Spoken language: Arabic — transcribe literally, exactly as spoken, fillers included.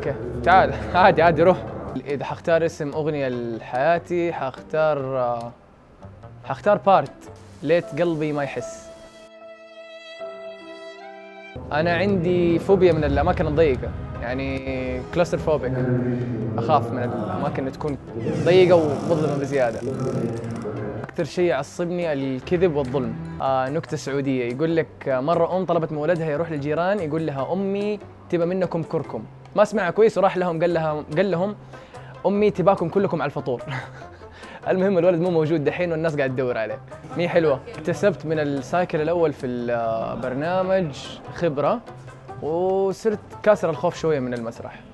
اوكي تعال عادي عادي روح. اذا حختار اسم اغنيه لحياتي حختار حختار بارت ليت قلبي ما يحس. انا عندي فوبيا من الاماكن الضيقه، يعني كلاستروفوبيك، اخاف من الاماكن اللي تكون ضيقه ومظلمه بزياده. اكثر شيء يعصبني الكذب والظلم. آه نكته سعوديه يقول لك مره ام طلبت من ولدها يروح للجيران يقول لها امي تبى منكم كركم، ما سمعها كويس وراح لهم قال لها قال لهم امي تباكم كلكم على الفطور. المهم الولد مو موجود دحين والناس قاعد تدور عليه. مي حلوه. اكتسبت من السايكل الاول في البرنامج خبره وصرت كاسر الخوف شويه من المسرح.